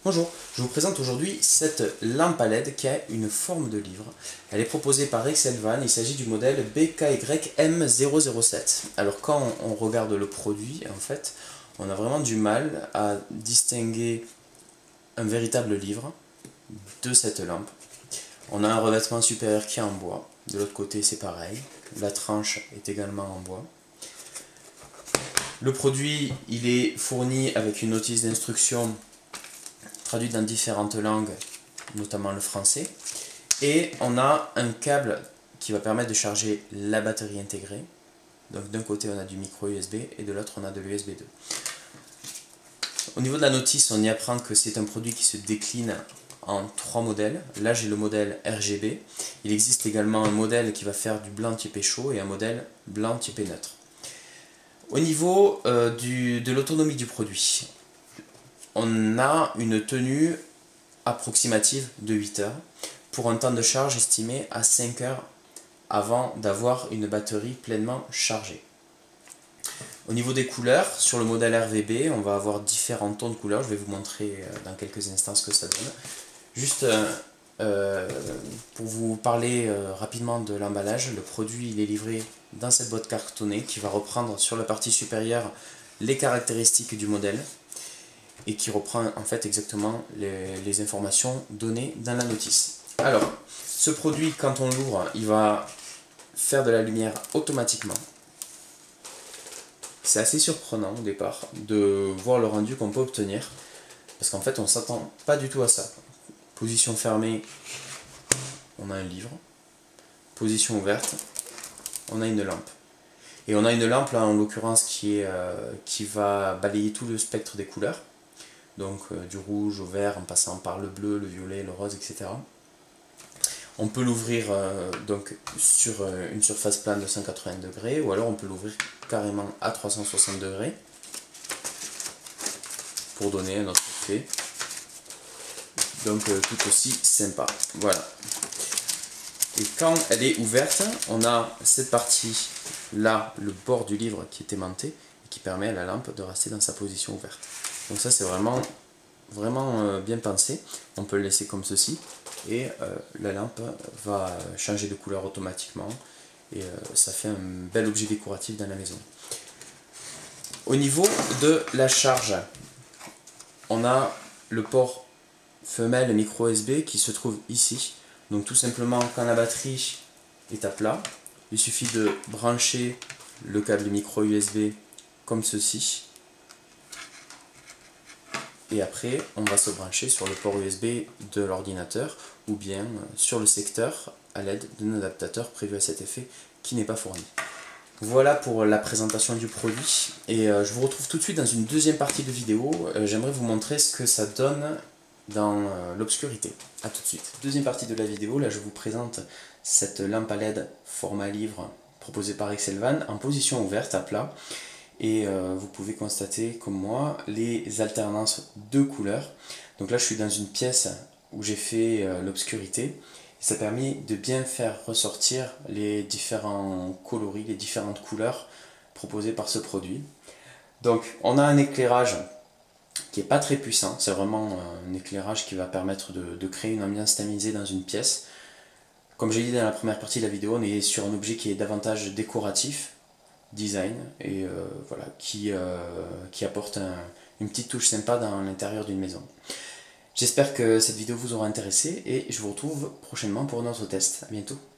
Bonjour, je vous présente aujourd'hui cette lampe à LED qui a une forme de livre. Elle est proposée par Excelvan, il s'agit du modèle BKYM007. Alors quand on regarde le produit, en fait, on a vraiment du mal à distinguer un véritable livre de cette lampe. On a un revêtement supérieur qui est en bois, de l'autre côté c'est pareil, la tranche est également en bois. Le produit, il est fourni avec une notice d'instruction traduite dans différentes langues, notamment le français. Et on a un câble qui va permettre de charger la batterie intégrée. Donc d'un côté on a du micro USB et de l'autre on a de l'USB 2. Au niveau de la notice, on y apprend que c'est un produit qui se décline en 3 modèles. Là j'ai le modèle RGB. Il existe également un modèle qui va faire du blanc typé chaud et un modèle blanc typé neutre. Au niveau de l'autonomie du produit, on a une tenue approximative de 8 heures pour un temps de charge estimé à 5 heures avant d'avoir une batterie pleinement chargée. Au niveau des couleurs, sur le modèle RVB, on va avoir différents tons de couleurs. Je vais vous montrer dans quelques instants ce que ça donne. Juste pour vous parler rapidement de l'emballage, le produit il est livré dans cette boîte cartonnée qui va reprendre sur la partie supérieure les caractéristiques du modèle et qui reprend en fait exactement les informations données dans la notice. Alors, ce produit, quand on l'ouvre, il va faire de la lumière automatiquement. C'est assez surprenant au départ de voir le rendu qu'on peut obtenir, parce qu'en fait on ne s'attend pas du tout à ça. Position fermée, on a un livre. Position ouverte, on a une lampe. Et on a une lampe là en l'occurrence qui va balayer tout le spectre des couleurs. Donc du rouge au vert en passant par le bleu, le violet, le rose, etc. On peut l'ouvrir donc sur une surface plane de 180 degrés ou alors on peut l'ouvrir carrément à 360 degrés pour donner un autre effet. Donc tout aussi sympa. Voilà. Et quand elle est ouverte, on a cette partie là, le bord du livre qui est aimanté et qui permet à la lampe de rester dans sa position ouverte. Donc ça c'est vraiment bien pensé. On peut le laisser comme ceci et la lampe va changer de couleur automatiquement et ça fait un bel objet décoratif dans la maison. Au niveau de la charge, on a le port femelle micro USB qui se trouve ici. Donc tout simplement quand la batterie est à plat, il suffit de brancher le câble micro USB comme ceci. Et après, on va se brancher sur le port USB de l'ordinateur ou bien sur le secteur à l'aide d'un adaptateur prévu à cet effet qui n'est pas fourni. Voilà pour la présentation du produit et je vous retrouve tout de suite dans une deuxième partie de vidéo. J'aimerais vous montrer ce que ça donne dans l'obscurité. A tout de suite. Deuxième partie de la vidéo, là je vous présente cette lampe à LED format livre proposée par Excelvan en position ouverte à plat. Et vous pouvez constater comme moi les alternances de couleurs. Donc là je suis dans une pièce où j'ai fait l'obscurité. Ça a permis de bien faire ressortir les différents coloris, les différentes couleurs proposées par ce produit. Donc on a un éclairage qui n'est pas très puissant, c'est vraiment un éclairage qui va permettre de créer une ambiance tamisée dans une pièce. Comme j'ai dit dans la première partie de la vidéo, on est sur un objet qui est davantage décoratif, design, et voilà, qui apporte une petite touche sympa dans l'intérieur d'une maison. J'espère que cette vidéo vous aura intéressé et je vous retrouve prochainement pour un autre test. À bientôt.